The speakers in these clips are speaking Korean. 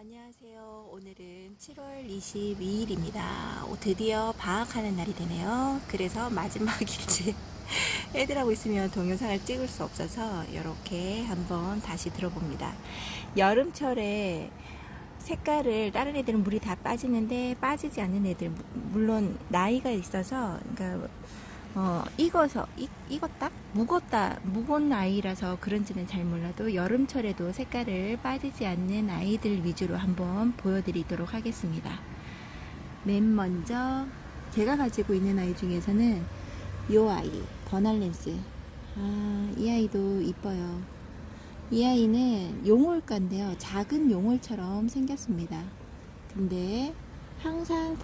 안녕하세요. 오늘은 7월 22일입니다. 드디어 방학하는 날이 되네요. 그래서 마지막일지 애들하고 있으면 동영상을 찍을 수 없어서 이렇게 한번 다시 들어봅니다. 여름철에 색깔을 다른 애들은 물이 다 빠지는데 빠지지 않는 애들, 물론 나이가 있어서 그러니까 익었다? 무거운 아이라서 그런지는 잘 몰라도 여름철에도 색깔을 빠지지 않는 아이들 위주로 한번 보여드리도록 하겠습니다. 맨 먼저 제가 가지고 있는 아이 중에서는 이 아이, 버날렌스. 이 아이도 이뻐요. 이 아이는 용월가인데요. 작은 용월처럼 생겼습니다. 근데 항상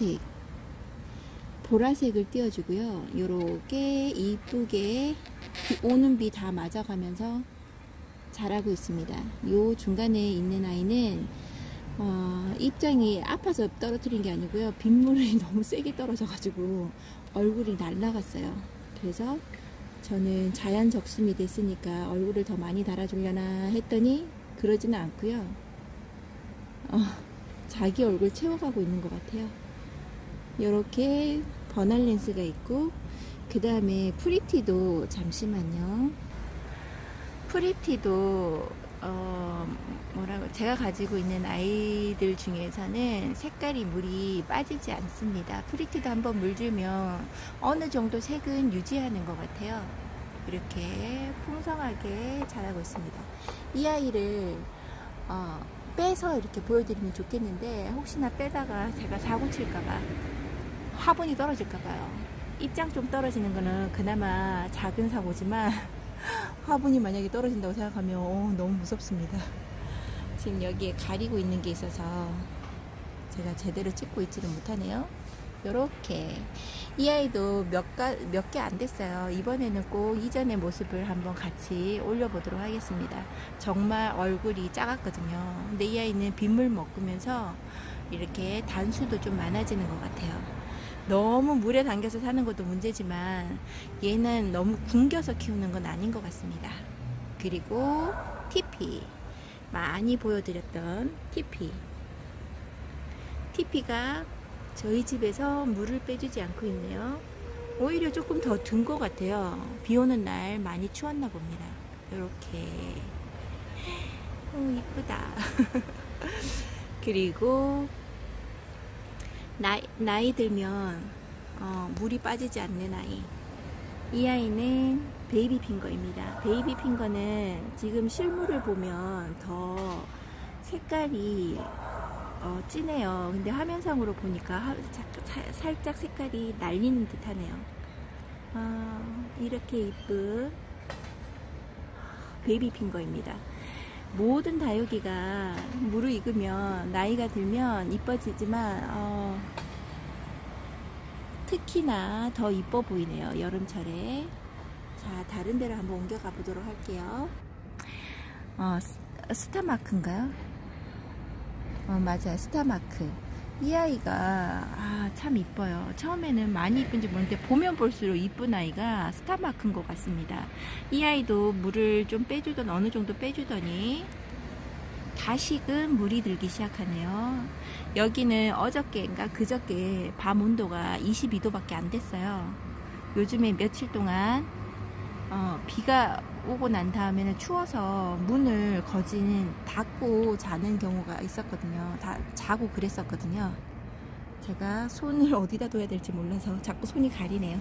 보라색을 띄워주고요. 요렇게 이쁘게 오는 비 다 맞아가면서 자라고 있습니다. 요 중간에 있는 아이는 입장이 아파서 떨어뜨린 게 아니고요. 빗물이 너무 세게 떨어져가지고 얼굴이 날라갔어요. 그래서 저는 자연 적심이 됐으니까 얼굴을 더 많이 달아주려나 했더니 그러지는 않고요. 자기 얼굴 채워가고 있는 것 같아요. 이렇게 버날렌스가 있고, 그 다음에 프리티도, 잠시만요. 프리티도 제가 가지고 있는 아이들 중에서는 색깔이 물이 빠지지 않습니다. 프리티도 한번 물 주면 어느 정도 색은 유지하는 것 같아요. 이렇게 풍성하게 자라고 있습니다. 이 아이를 빼서 이렇게 보여드리면 좋겠는데, 혹시나 빼다가 제가 사고 칠까봐, 화분이 떨어질까봐요. 입장 좀 떨어지는 거는 그나마 작은 사고지만 화분이 만약에 떨어진다고 생각하면 너무 무섭습니다. 지금 여기에 가리고 있는 게 있어서 제가 제대로 찍고 있지를 못하네요. 요렇게 이 아이도 몇 개 안 됐어요. 이번에는 꼭 이전의 모습을 한번 같이 올려보도록 하겠습니다. 정말 얼굴이 작았거든요. 근데 이 아이는 빗물 먹으면서 이렇게 단수도 좀 많아지는 것 같아요. 너무 물에 담겨서 사는 것도 문제지만 얘는 너무 굶겨서 키우는 건 아닌 것 같습니다. 그리고 티피, 많이 보여드렸던 티피가 저희 집에서 물을 빼주지 않고 있네요. 오히려 조금 더 든 것 같아요. 비 오는 날 많이 추웠나 봅니다. 이렇게 이쁘다. 그리고 나이 들면 물이 빠지지 않는 아이, 이 아이는 베이비 핑거입니다. 베이비 핑거는 지금 실물을 보면 더 색깔이 진해요. 근데 화면상으로 보니까 살짝 색깔이 날리는 듯 하네요. 이렇게 이쁜 베이비 핑거입니다. 모든 다육이가 물을 익으면, 나이가 들면 이뻐지지만 특히나 더 이뻐 보이네요. 여름철에. 자, 다른 데로 한번 옮겨가 보도록 할게요. 스타마크인가요? 맞아요. 스타마크. 이 아이가 참 이뻐요. 처음에는 많이 이쁜지 모르는데 보면 볼수록 이쁜 아이가 스타마크인 것 같습니다. 이 아이도 물을 좀 빼주던, 어느 정도 빼주더니 다시금 물이 들기 시작하네요. 여기는 어저께인가 그저께 밤 온도가 22도밖에 안 됐어요. 요즘에 며칠 동안 비가 오고 난 다음에는 추워서 문을 거진 닫고 자는 경우가 있었거든요. 다 자고 그랬었거든요. 제가 손을 어디다 둬야 될지 몰라서 자꾸 손이 가리네요.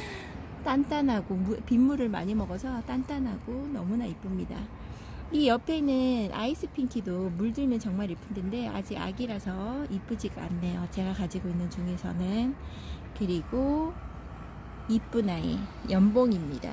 단단하고 빗물을 많이 먹어서 단단하고 너무나 이쁩니다. 이 옆에 있는 아이스 핑키도 물들면 정말 이쁜데 아직 아기라서 이쁘지가 않네요. 제가 가지고 있는 중에서는. 그리고 이쁜 아이, 연봉입니다.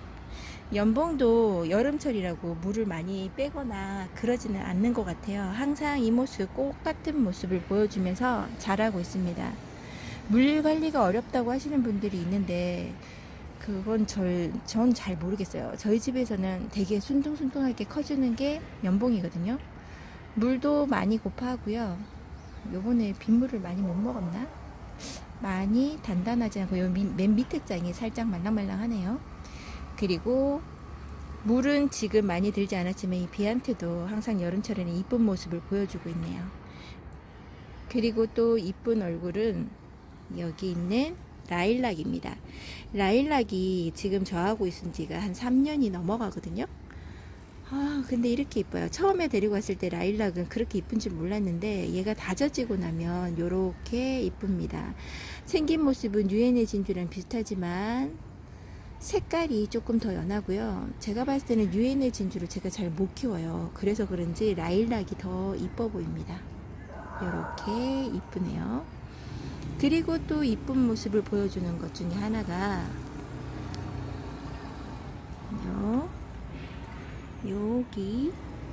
연봉도 여름철이라고 물을 많이 빼거나 그러지는 않는 것 같아요. 항상 이 모습, 똑같은 모습을 보여주면서 자라고 있습니다. 물 관리가 어렵다고 하시는 분들이 있는데 그건 전 잘 모르겠어요. 저희 집에서는 되게 순둥순둥하게 커주는 게 연봉이거든요. 물도 많이 고파하고요. 요번에 빗물을 많이 못 먹었나? 많이 단단하지 않고 요 맨 밑에 장이 살짝 말랑말랑하네요. 그리고 물은 지금 많이 들지 않았지만 이 비한테도 항상 여름철에는 이쁜 모습을 보여주고 있네요. 그리고 또 이쁜 얼굴은 여기 있는 라일락입니다. 라일락이 지금 저하고 있은 지가 한 3년이 넘어가거든요. 근데 이렇게 이뻐요. 처음에 데리고 왔을 때 라일락은 그렇게 이쁜 줄 몰랐는데 얘가 다져지고 나면 요렇게 이쁩니다. 생긴 모습은 유엔의 진주랑 비슷하지만 색깔이 조금 더 연하고요. 제가 봤을 때는 유엔의 진주를 제가 잘 못 키워요. 그래서 그런지 라일락이 더 이뻐 보입니다. 요렇게 이쁘네요. 그리고 또 이쁜 모습을 보여주는 것 중에 하나가 여기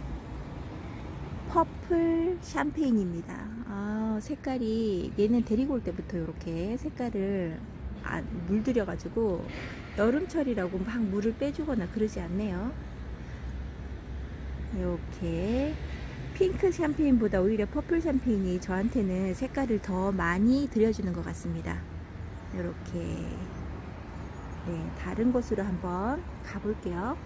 퍼플 샴페인입니다. 색깔이 얘는 데리고 올 때부터 이렇게 색깔을 물들여 가지고 여름철이라고 막 물을 빼주거나 그러지 않네요. 이렇게 핑크 샴페인보다 오히려 퍼플 샴페인이 저한테는 색깔을 더 많이 들여주는 것 같습니다. 이렇게 다른 곳으로 한번 가볼게요.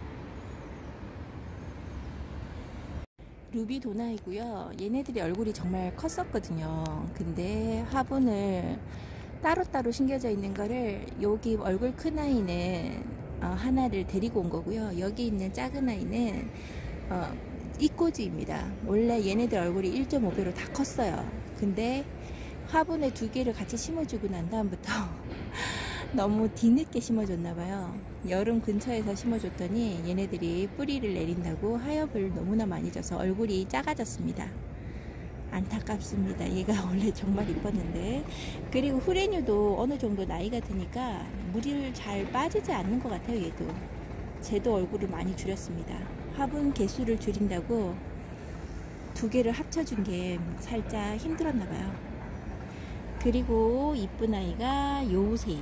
루비 도나이고요. 얘네들이 얼굴이 정말 컸었거든요. 근데 화분을 따로따로 심겨져 있는 거를 여기 얼굴 큰 아이는 하나를 데리고 온 거고요. 여기 있는 작은 아이는 이꼬지입니다. 원래 얘네들 얼굴이 1.5배로 다 컸어요. 근데 화분에 2개를 같이 심어주고 난 다음부터 너무 뒤늦게 심어줬나봐요. 여름 근처에서 심어줬더니 얘네들이 뿌리를 내린다고 하엽을 너무나 많이 줘서 얼굴이 작아졌습니다. 안타깝습니다. 얘가 원래 정말 이뻤는데. 그리고 후레뉴도 어느 정도 나이가 드니까 물이 잘 빠지지 않는 것 같아요. 얘도 쟤도 얼굴을 많이 줄였습니다. 화분 개수를 줄인다고 2개를 합쳐준 게 살짝 힘들었나봐요. 그리고 이쁜 아이가 요새이,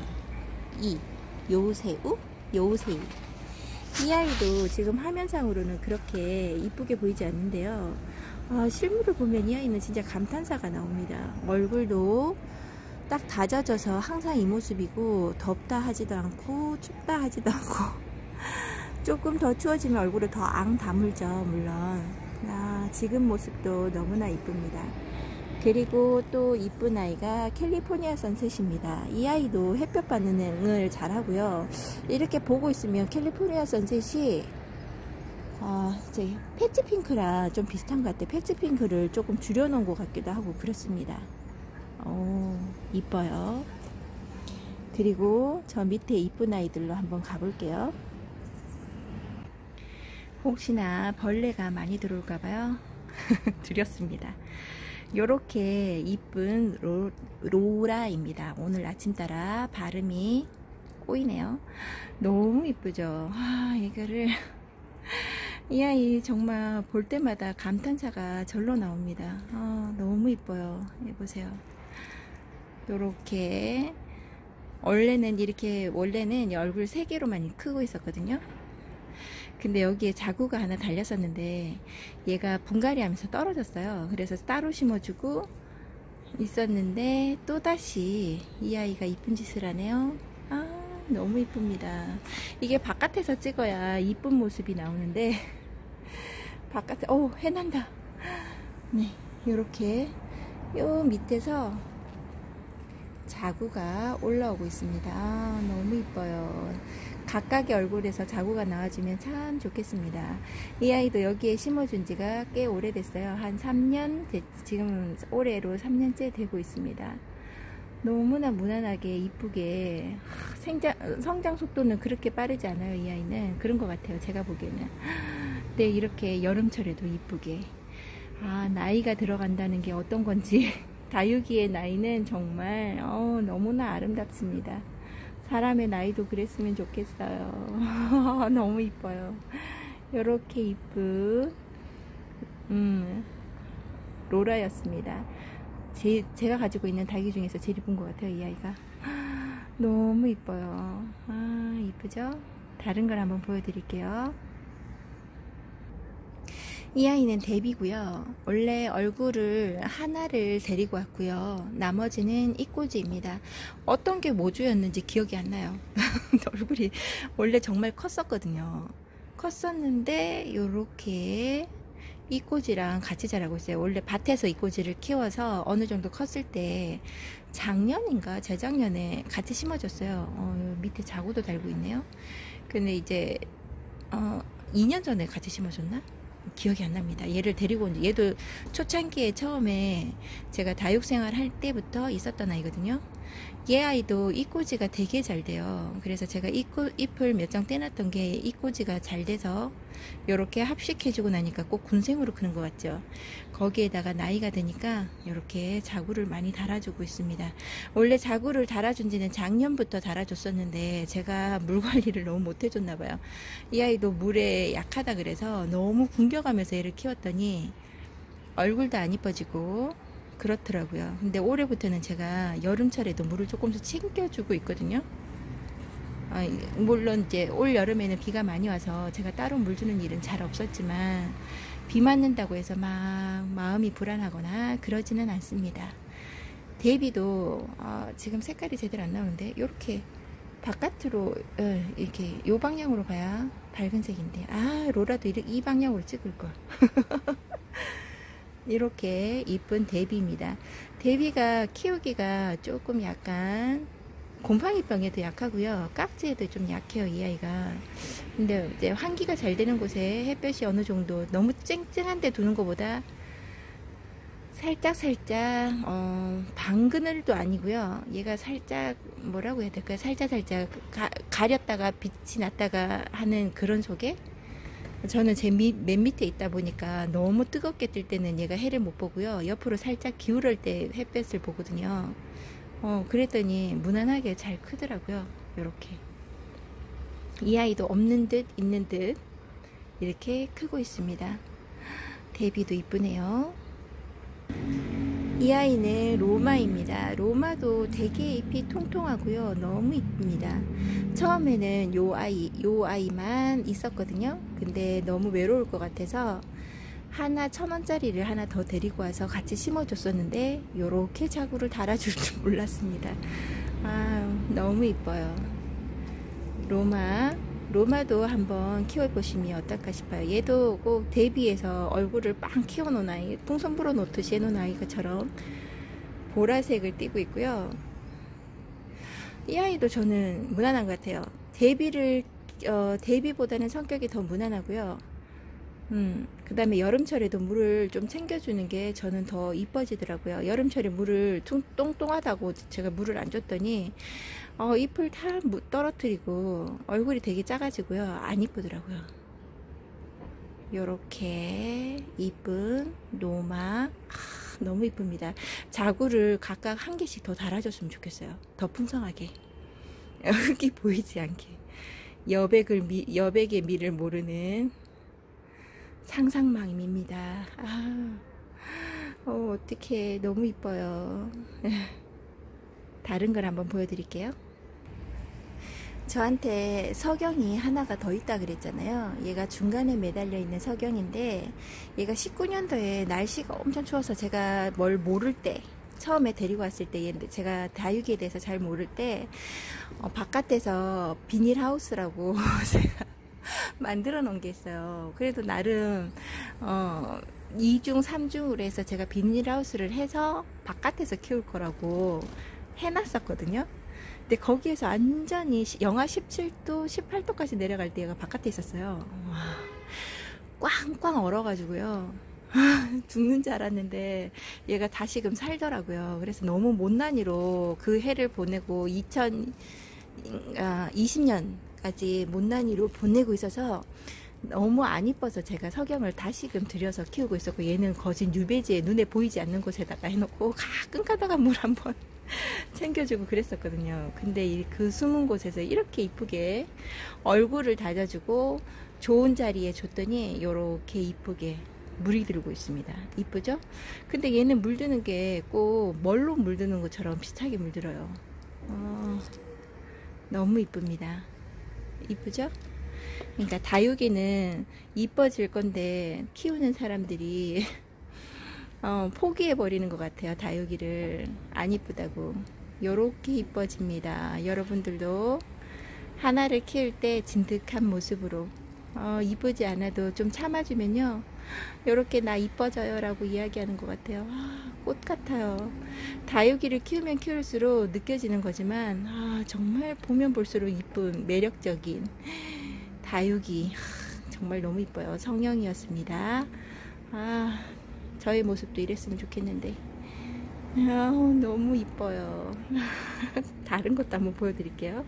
요새이. 이 아이도 지금 화면상으로는 그렇게 이쁘게 보이지 않는데요. 실물을 보면 이 아이는 진짜 감탄사가 나옵니다. 얼굴도 딱 다져져서 항상 이 모습이고, 덥다 하지도 않고 춥다 하지도 않고 조금 더 추워지면 얼굴을 더 앙 다물죠. 물론 지금 모습도 너무나 이쁩니다. 그리고 또 이쁜 아이가 캘리포니아 선셋입니다. 이 아이도 햇볕 반응을 잘 하고요. 이렇게 보고 있으면 캘리포니아 선셋이 이제 패치핑크랑 좀 비슷한 것 같아요. 패치핑크를 조금 줄여놓은 것 같기도 하고 그렇습니다. 이뻐요. 그리고 저 밑에 이쁜 아이들로 한번 가볼게요. 혹시나 벌레가 많이 들어올까봐요. 드렸습니다. 요렇게 이쁜 로라입니다. 오늘 아침따라 발음이 꼬이네요. 너무 이쁘죠. 이거를 이 아이 정말 볼 때마다 감탄사가 절로 나옵니다. 너무 이뻐요. 보세요. 요렇게 원래는 얼굴 3개로만 크고 있었거든요. 근데 여기에 자구가 하나 달렸었는데 얘가 분갈이 하면서 떨어졌어요. 그래서 따로 심어주고 있었는데 또다시 이 아이가 이쁜 짓을 하네요. 너무 이쁩니다. 이게 바깥에서 찍어야 이쁜 모습이 나오는데 바깥에 해난다. 네, 요렇게 요 밑에서 자구가 올라오고 있습니다. 너무 이뻐요. 각각의 얼굴에서 자구가 나와주면 참 좋겠습니다. 이 아이도 여기에 심어준 지가 꽤 오래됐어요. 한 3년, 지금 올해로 3년째 되고 있습니다. 너무나 무난하게 이쁘게 성장 속도는 그렇게 빠르지 않아요. 이 아이는 그런 것 같아요. 제가 보기에는. 네, 이렇게 여름철에도 이쁘게 나이가 들어간다는 게 어떤 건지 다육이의 나이는 정말 너무나 아름답습니다. 사람의 나이도 그랬으면 좋겠어요. 너무 이뻐요. 이렇게 이쁜 로라였습니다. 제가 가지고 있는 닭이 중에서 제일 이쁜 것 같아요. 이 아이가 너무 이뻐요. 이쁘죠? 다른 걸 한번 보여드릴게요. 이 아이는 데뷔고요. 원래 얼굴을 하나를 데리고 왔고요. 나머지는 이꼬지입니다. 어떤 게 모주였는지 기억이 안 나요. 얼굴이 원래 정말 컸었거든요. 컸었는데 요렇게 이꼬지랑 같이 자라고 있어요. 원래 밭에서 이꼬지를 키워서 어느 정도 컸을 때 작년인가 재작년에 같이 심어줬어요. 밑에 자구도 달고 있네요. 근데 이제 2년 전에 같이 심어줬나? 기억이 안 납니다. 얘를 데리고 온 얘도 초창기에 처음에 제가 다육생활 할 때부터 있었던 아이거든요. 얘 아이도 이꼬지가 되게 잘 돼요. 그래서 제가 잎을 몇 장 떼놨던 게 이꼬지가 잘 돼서 이렇게 합식해주고 나니까 꼭 군생으로 크는 것 같죠. 거기에다가 나이가 드니까 이렇게 자구를 많이 달아주고 있습니다. 원래 자구를 달아준 지는 작년부터 달아줬었는데 제가 물 관리를 너무 못해줬나 봐요. 이 아이도 물에 약하다 그래서 너무 굶겨가면서 얘를 키웠더니 얼굴도 안 이뻐지고 그렇더라고요. 근데 올해부터는 제가 여름철에도 물을 조금씩 챙겨주고 있거든요. 물론 이제 올 여름에는 비가 많이 와서 제가 따로 물 주는 일은 잘 없었지만 비 맞는다고 해서 막 마음이 불안하거나 그러지는 않습니다. 대비도 지금 색깔이 제대로 안 나오는데 이렇게 바깥으로 이렇게 요 방향으로 봐야 밝은 색인데 로라도 이 방향으로 찍을 걸. 이렇게 이쁜 대비입니다. 대비가 키우기가 조금 약간 곰팡이병에도 약하고요. 깍지에도 좀 약해요, 이 아이가. 근데 이제 환기가 잘 되는 곳에 햇볕이 어느 정도 너무 쨍쨍한 데 두는 것보다 살짝 방그늘도 아니고요. 얘가 살짝 뭐라고 해야 될까요? 살짝 가렸다가 빛이 났다가 하는 그런 속에 저는 제 맨 밑에 있다 보니까 너무 뜨겁게 뜰 때는 얘가 해를 못 보고요. 옆으로 살짝 기울을 때 햇볕을 보거든요. 그랬더니 무난하게 잘 크더라고요. 요렇게. 이 아이도 없는 듯 있는 듯 이렇게 크고 있습니다. 대비도 이쁘네요. 이 아이는 로마입니다. 로마도 되게 잎이 통통하고요. 너무 이쁩니다. 처음에는 요 아이만 있었거든요. 근데 너무 외로울 것 같아서 하나 1,000원짜리를 하나 더 데리고 와서 같이 심어줬었는데 요렇게 자구를 달아줄 줄 몰랐습니다. 너무 이뻐요. 로마도 한번 키워보시면 어떨까 싶어요. 얘도 꼭 대비해서 얼굴을 빵 키워놓은 아이, 풍선 불어놓듯이 해놓은 아이처럼 보라색을 띠고 있고요. 이 아이도 저는 무난한 것 같아요. 대비보다는 성격이 더 무난하고요. 그 다음에 여름철에도 물을 좀 챙겨주는 게 저는 더 이뻐지더라고요. 여름철에 물을 똥똥하다고 제가 물을 안 줬더니 잎을 다 떨어뜨리고 얼굴이 되게 작아지고요. 안 이쁘더라고요. 요렇게 이쁜 노마 너무 이쁩니다. 자구를 각각 한 개씩 더 달아줬으면 좋겠어요. 더 풍성하게. 흙이 보이지 않게. 여백의 미를 모르는 상상망입니다. 어떡해. 너무 이뻐요. 다른 걸 한번 보여드릴게요. 저한테 석영이 하나가 더 있다 그랬잖아요. 얘가 중간에 매달려 있는 석영인데 얘가 19년도에 날씨가 엄청 추워서 제가 뭘 모를 때 처음에 데리고 왔을 때 제가 다육이에 대해서 잘 모를 때 바깥에서 비닐하우스라고 제가 만들어 놓은 게 있어요. 그래도 나름 2중 3중으로 해서 제가 비닐하우스를 해서 바깥에서 키울 거라고 해놨었거든요. 근데 거기에서 완전히 영하 17도 18도까지 내려갈 때 얘가 바깥에 있었어요. 꽝꽝 얼어가지고요. 죽는 줄 알았는데 얘가 다시금 살더라고요. 그래서 너무 못난이로 그 해를 보내고 2020년까지 못난이로 보내고 있어서 너무 안 이뻐서 제가 석영을 다시금 들여서 키우고 있었고, 얘는 거진 유배지에 눈에 보이지 않는 곳에다가 해놓고 가끔 가다가 물 한번 챙겨주고 그랬었거든요. 근데 그 숨은 곳에서 이렇게 이쁘게 얼굴을 다져주고 좋은 자리에 줬더니 이렇게 이쁘게 물이 들고 있습니다. 이쁘죠? 근데 얘는 물드는 게 꼭 뭘로 물드는 것처럼 비슷하게 물들어요. 너무 이쁩니다. 이쁘죠? 그러니까 다육이는 이뻐질 건데 키우는 사람들이 포기해 버리는 것 같아요. 다육이를 안 이쁘다고. 요렇게 이뻐집니다. 여러분들도 하나를 키울 때 진득한 모습으로 이쁘지 않아도 좀 참아주면요, 요렇게 나 이뻐져요 라고 이야기하는 것 같아요. 꽃 같아요. 다육이를 키우면 키울수록 느껴지는 거지만, 정말 보면 볼수록 이쁜 매력적인 다육이, 정말 너무 이뻐요. 성령이었습니다. 저의 모습도 이랬으면 좋겠는데, 너무 이뻐요. 다른 것도 한번 보여드릴게요.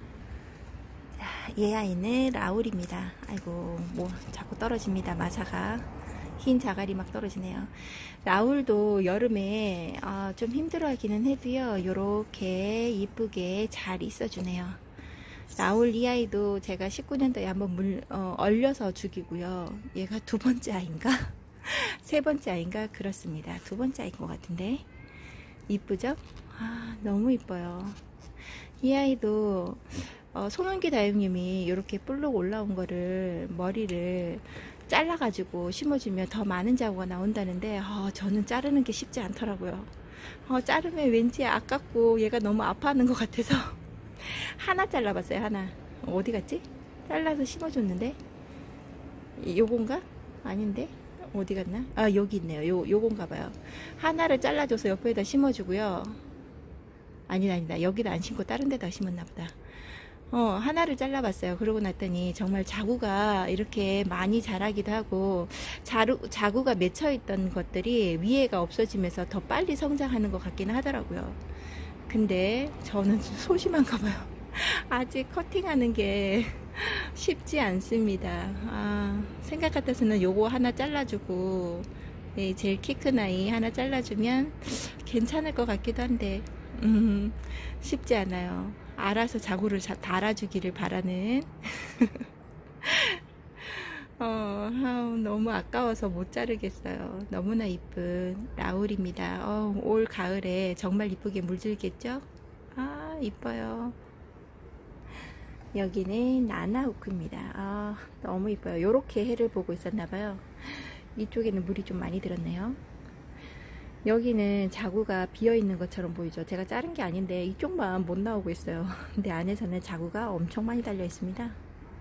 얘 아이는 라울입니다. 아이고, 뭐 자꾸 떨어집니다. 마사가 흰 자갈이 막 떨어지네요. 라울도 여름에 좀 힘들어하기는 해도요, 요렇게 이쁘게 잘 있어주네요. 라울 이 아이도 제가 19년도에 한번 얼려서 죽이고요. 얘가 두 번째 아이인가? 세 번째 아이인가? 그렇습니다. 두 번째 아이인 것 같은데. 이쁘죠? 너무 이뻐요. 이 아이도 손원기 다육님이 이렇게 볼록 올라온 거를, 머리를 잘라가지고 심어주면 더 많은 자구가 나온다는데, 저는 자르는 게 쉽지 않더라고요. 자르면 왠지 아깝고 얘가 너무 아파하는 것 같아서 하나 잘라봤어요. 하나. 어디 갔지? 잘라서 심어줬는데, 요건가? 아닌데? 어디 갔나? 여기 있네요. 요건가 봐요. 하나를 잘라줘서 옆에다 심어주고요. 아니다. 여기다 안 심고 다른 데다 심었나 보다. 하나를 잘라봤어요. 그러고 났더니 정말 자구가 이렇게 많이 자라기도 하고, 자구가 맺혀있던 것들이 위에가 없어지면서 더 빨리 성장하는 것 같기는 하더라고요. 근데 저는 소심한가 봐요. 아직 커팅하는 게 쉽지 않습니다. 생각 같아서는 요거 하나 잘라주고, 제일 키 큰 아이 하나 잘라주면 괜찮을 것 같기도 한데, 쉽지 않아요. 알아서 자구를 달아주기를 바라는. 너무 아까워서 못 자르겠어요. 너무나 이쁜 라울입니다. 올 가을에 정말 이쁘게 물들겠죠? 이뻐요. 여기는 나나우크입니다. 너무 이뻐요. 요렇게 해를 보고 있었나봐요. 이쪽에는 물이 좀 많이 들었네요. 여기는 자구가 비어있는 것처럼 보이죠. 제가 자른 게 아닌데 이쪽만 못 나오고 있어요. 근데 안에서는 자구가 엄청 많이 달려 있습니다.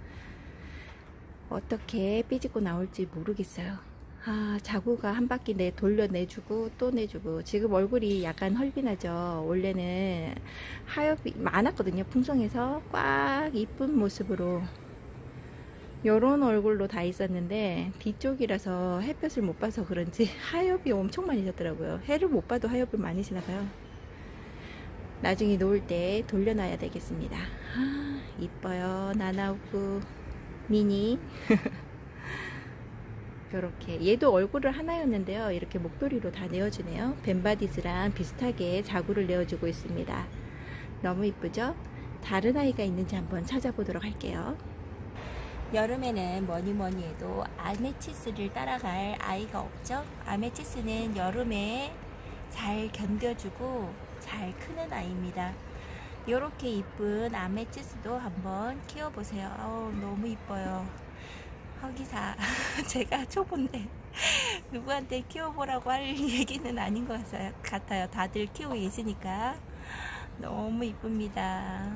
어떻게 삐집고 나올지 모르겠어요. 자구가 한 바퀴 돌려내주고 또 내주고. 지금 얼굴이 약간 헐빈하죠. 원래는 하엽이 많았거든요. 풍성해서 꽉 이쁜 모습으로 요런 얼굴로 다 있었는데, 뒤쪽이라서 햇볕을 못 봐서 그런지 하엽이 엄청 많이 졌더라고요. 해를 못 봐도 하엽을 많이 지나가요. 나중에 놓을 때 돌려놔야 되겠습니다. 이뻐요. 나나우크 미니. 요렇게 얘도 얼굴을 하나였는데요, 이렇게 목도리로 다 내어주네요. 벤바디스랑 비슷하게 자구를 내어주고 있습니다. 너무 이쁘죠? 다른 아이가 있는지 한번 찾아보도록 할게요. 여름에는 뭐니 해도 아메치스를 따라갈 아이가 없죠. 아메치스는 여름에 잘 견뎌주고 잘 크는 아이입니다. 이렇게 이쁜 아메치스도 한번 키워보세요. 너무 이뻐요. 허기사. 제가 초보인데 누구한테 키워보라고 할 얘기는 아닌 것 같아요. 다들 키우고 계시니까. 너무 이쁩니다.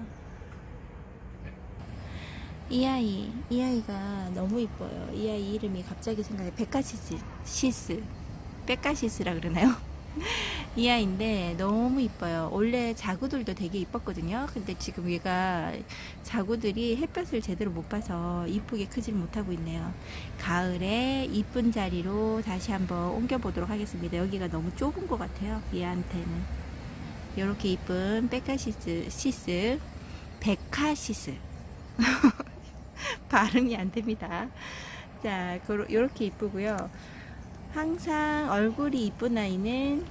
이 아이가 너무 이뻐요. 이 아이 이름이 갑자기 생각해. 백카시스라 그러나요? 이 아이인데 너무 이뻐요. 원래 자구들도 되게 이뻤거든요. 근데 지금 얘가 자구들이 햇볕을 제대로 못 봐서 이쁘게 크질 못하고 있네요. 가을에 이쁜 자리로 다시 한번 옮겨 보도록 하겠습니다. 여기가 너무 좁은 것 같아요, 얘한테는. 이렇게 이쁜 백카시스 발음이 안 됩니다. 자, 이렇게 이쁘고요. 항상 얼굴이 이쁜 아이는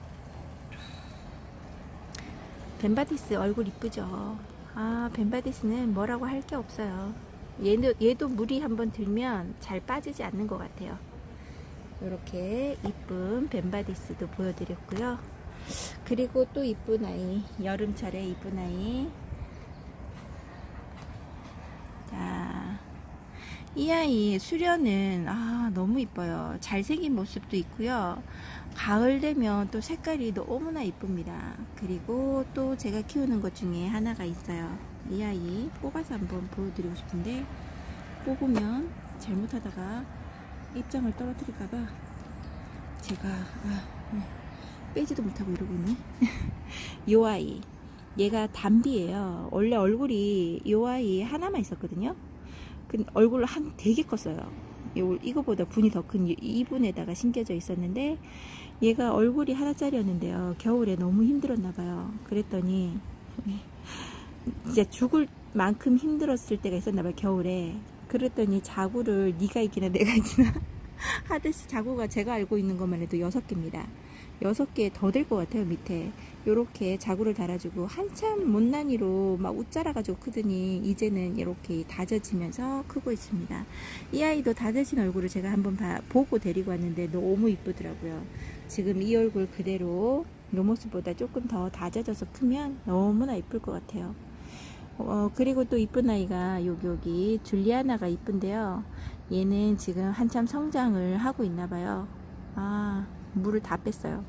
벤바디스. 얼굴 이쁘죠. 벤바디스는 뭐라고 할 게 없어요. 얘도 물이 한번 들면 잘 빠지지 않는 것 같아요. 이렇게 이쁜 벤바디스도 보여드렸고요. 그리고 또 이쁜 아이, 여름철에 이쁜 아이. 자, 이 아이 수련은 너무 이뻐요. 잘생긴 모습도 있고요. 가을 되면 또 색깔이 너무나 이쁩니다. 그리고 또 제가 키우는 것 중에 하나가 있어요. 이 아이 뽑아서 한번 보여드리고 싶은데, 뽑으면 잘못하다가 입장을 떨어뜨릴까봐 제가 빼지도 못하고 이러고 있네. 요 아이, 얘가 단비예요. 원래 얼굴이 요 아이 하나만 있었거든요. 근데 얼굴을 되게 컸어요. 이거보다 분이 더 큰 이분에다가 심겨져 있었는데 얘가 얼굴이 하나짜리였는데요. 겨울에 너무 힘들었나봐요. 그랬더니 진짜 죽을 만큼 힘들었을 때가 있었나봐요. 겨울에. 그랬더니 자구를 네가 이기나 내가 이기나 하듯이 자구가 제가 알고 있는 것만 해도 6개입니다. 6개 더 될 것 같아요. 밑에 요렇게 자구를 달아주고 한참 못난이로 막 웃자라가지고 크더니 이제는 이렇게 다져지면서 크고 있습니다. 이 아이도 다져진 얼굴을 제가 한번 보고 데리고 왔는데 너무 이쁘더라고요. 지금 이 얼굴 그대로 요 모습보다 조금 더 다져져서 크면 너무나 이쁠 것 같아요. 그리고 또 이쁜 아이가 여기 줄리아나가 이쁜데요. 얘는 지금 한참 성장을 하고 있나봐요. 물을 다 뺐어요.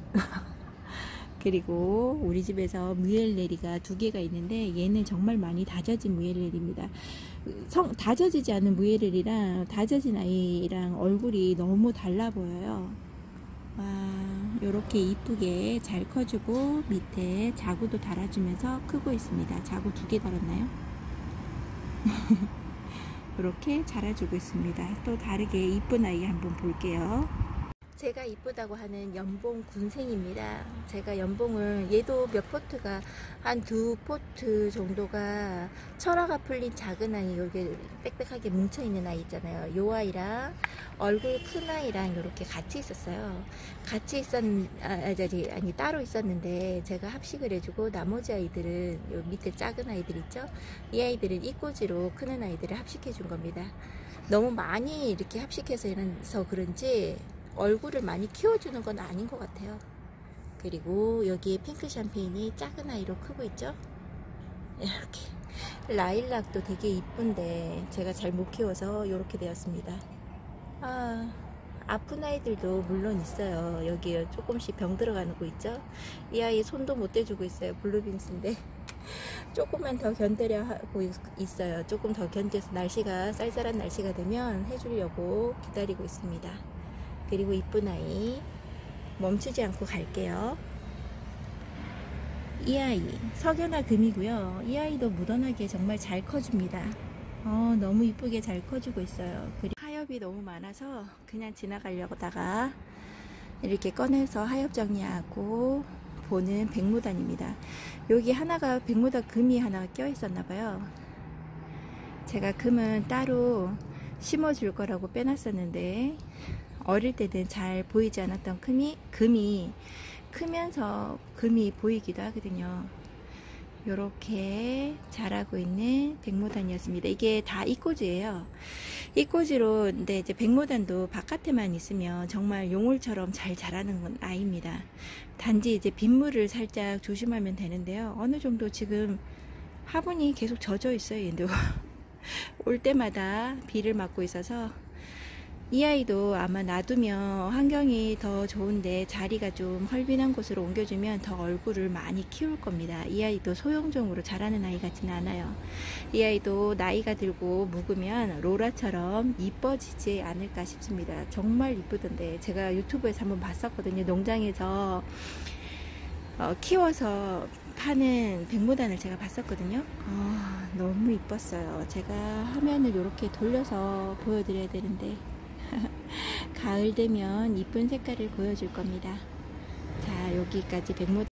그리고 우리 집에서 무엘레리가 2개가 있는데 얘는 정말 많이 다져진 무엘레리입니다. 다져지지 않은 무엘레리랑 다져진 아이랑 얼굴이 너무 달라 보여요. 요렇게 이쁘게 잘 커주고 밑에 자구도 달아주면서 크고 있습니다. 자구 2개 달았나요? 이렇게 자라주고 있습니다. 또 다르게 이쁜 아이 한번 볼게요. 제가 이쁘다고 하는 연봉 군생입니다. 제가 연봉을 얘도 몇 포트가 한 2포트 정도가 철화가 풀린 작은 아이, 여기 빽빽하게 뭉쳐있는 아이 있잖아요. 요 아이랑 얼굴 큰 아이랑 이렇게 같이 있었어요. 같이 따로 있었는데 제가 합식을 해주고 나머지 아이들은 요 밑에 작은 아이들 있죠. 이 아이들은 이꼬지로 크는 아이들을 합식해 준 겁니다. 너무 많이 이렇게 합식해서 그런지 얼굴을 많이 키워주는 건 아닌 것 같아요. 그리고 여기에 핑크 샴페인이 작은 아이로 크고 있죠. 이렇게 라일락도 되게 이쁜데 제가 잘 못 키워서 이렇게 되었습니다. 아픈 아이들도 물론 있어요. 여기 조금씩 병 들어가는 거 있죠. 이 아이 손도 못 대주고 있어요. 블루빈스인데 조금만 더 견뎌려 하고 있어요. 조금 더 견뎌서 날씨가 쌀쌀한 날씨가 되면 해주려고 기다리고 있습니다. 그리고 이쁜 아이 멈추지 않고 갈게요. 이 아이 석연화 금이고요. 이 아이도 무던하게 정말 잘 커줍니다. 너무 이쁘게 잘 커주고 있어요. 그리고 하엽이 너무 많아서 그냥 지나가려다가 이렇게 꺼내서 하엽 정리하고 보는 백무단입니다. 여기 하나가 백무단 금이 하나가 껴 있었나봐요. 제가 금은 따로 심어줄 거라고 빼놨었는데 어릴 때는 잘 보이지 않았던 금이 크면서 금이 보이기도 하거든요. 이렇게 자라고 있는 백모단이었습니다. 이게 다 이꼬지예요. 이꼬지로 근데 이제 백모단도 바깥에만 있으면 정말 용울처럼 잘 자라는 아이입니다. 단지 이제 빗물을 살짝 조심하면 되는데요. 어느 정도 지금 화분이 계속 젖어 있어요. 얘도 올 때마다 비를 맞고 있어서 이 아이도 아마 놔두면 환경이 더 좋은데 자리가 좀 헐빈한 곳으로 옮겨주면 더 얼굴을 많이 키울 겁니다. 이 아이도 소형종으로 자라는 아이 같지는 않아요. 이 아이도 나이가 들고 묵으면 로라처럼 이뻐지지 않을까 싶습니다. 정말 이쁘던데 제가 유튜브에서 한번 봤었거든요. 농장에서 키워서 파는 백모단을 제가 봤었거든요. 너무 이뻤어요. 제가 화면을 이렇게 돌려서 보여드려야 되는데 가을 되면 이쁜 색깔을 보여줄 겁니다. 자, 여기까지 백모